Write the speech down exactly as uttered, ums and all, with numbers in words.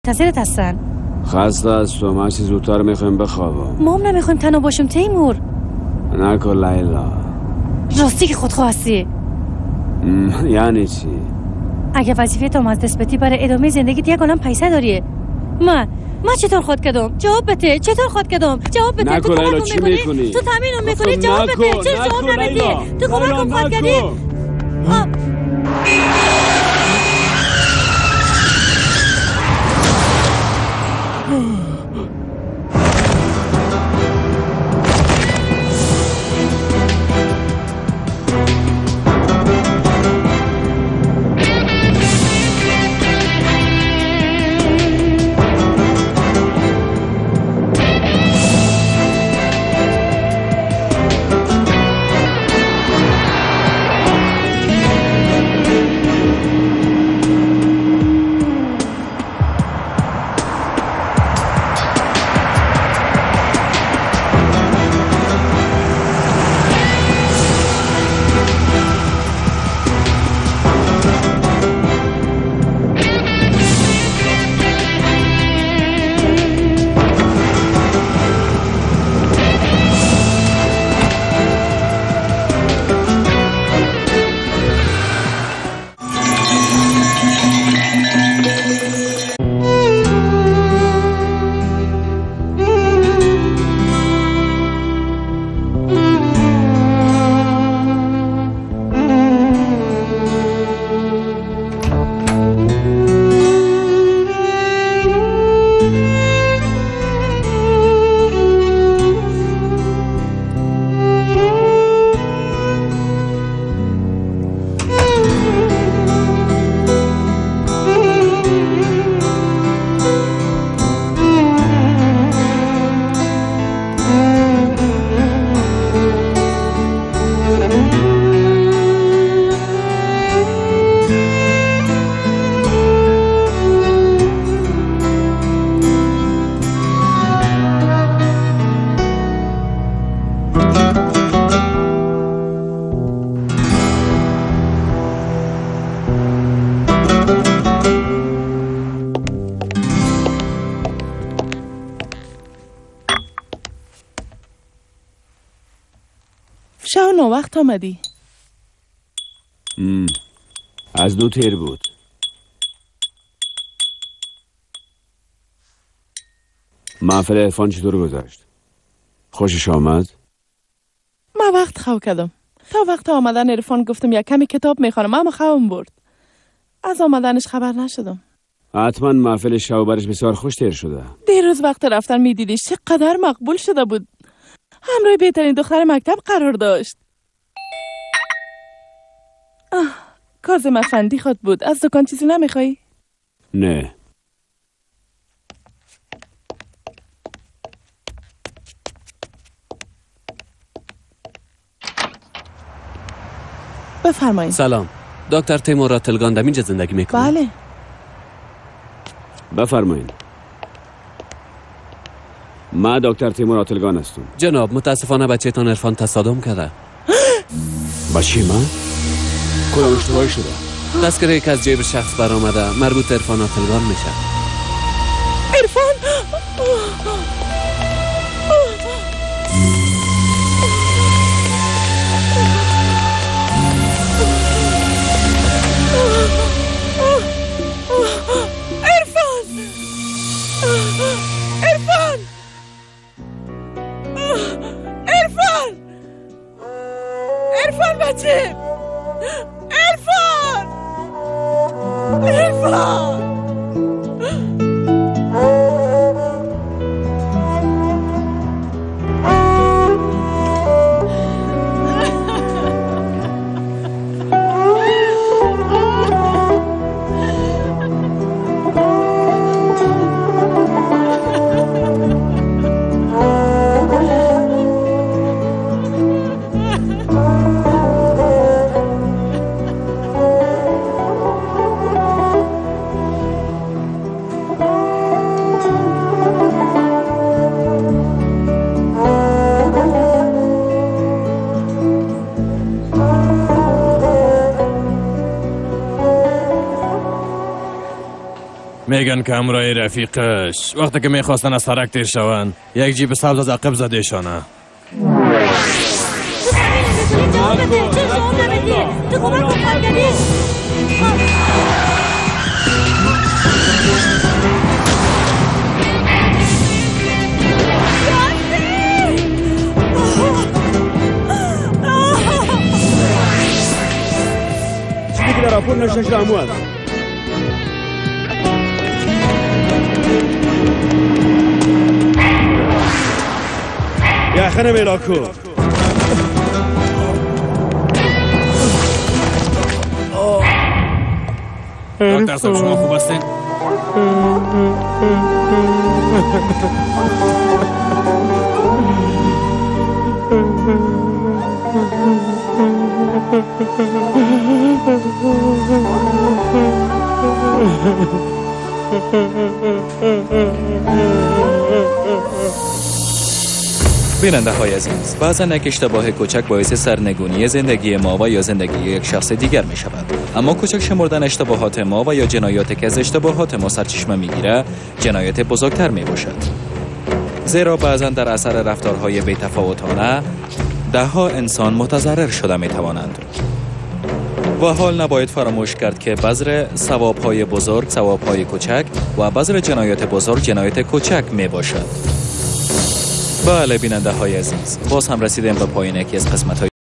منتظرت هستن. خسته از تو، ما چیز زودتر میخوایم بخوابم. ما هم نمیخوایم تنها باشیم تیمور. نکن لیلا. راستی که خودخواه هستی. یعنی چی؟ اگه وظیفه تو از دست بدی برای ادامه زندگیت یک عالم پیسه داری. من من چطور خود کردم؟ جواب بده. چطور خود کردم؟ جواب بده. تو کمکم میکنی؟ تو تامینم میکنی؟ جواب بده. چرا جواب نمیدی؟ تو کمکم خود کردی؟ شاونو وقت آمدی؟ ام. از دو تیر بود. محفل عرفان چطور گذشت؟ خوشش آمد؟ من وقت خو کردم. تا وقت آمدن عرفان گفتم یک کمی کتاب میخوانم، اما خوام برد. از آمدنش خبر نشدم. حتما محفل شب برش بسیار خوش تیر شده. دیروز وقت رفتن میدیدی چقدر مقبول شده بود. همراه بهترین دختر مکتب قرار داشت. آه، کاظم افندی خود بود. از دکان چیزی نمیخوایی؟ نه. بفرمایید. سلام. دکتر تیمور آتلگان در اینجا زندگی میکنه؟ بله. بفرمایید. ما دکتر تیمور آتلگان هستم. جناب متاسفانه بچه‌تان عرفان تصادم کرده. بچه من؟ کدام اشتباهی شده؟ تذکره که از جیب شخص برآمده مربوط عرفان آتلگان میشه. عرفان؟ بچه عرفان عرفان میگن که همراه رفیقش وقتی که میخواستن از سرک تیر شوند یک جیب سبز از عقب زدهشانه. جواب بده، چه جواب نمیدی؟ تو کمک کن فرگدی. چیزی که در راپور نوشته شده همون است. یخنه میلاکو دکتر صاحب شما خوب هستین؟ بیننده های عزیز، بعضا یک اشتباه کوچک باعث سرنگونی زندگی ما و یا زندگی یک شخص دیگر می شود. اما کوچک شمردن اشتباهات ما و یا جنایاتی که از اشتباهات ما سرچشمه می گیره جنایت بزرگتر می باشد. زیرا بعضا در اثر رفتارهای بی‌تفاوتانه ده ها انسان متضرر شده می توانند. و حال نباید فراموش کرد که بذر ثواب‌های بزرگ ثواب‌های کوچک و بذر جنایت بزرگ جنایت کوچک می باشد. بله بیننده های عزیز، باز هم رسیدیم به پایان یکی از قسمت های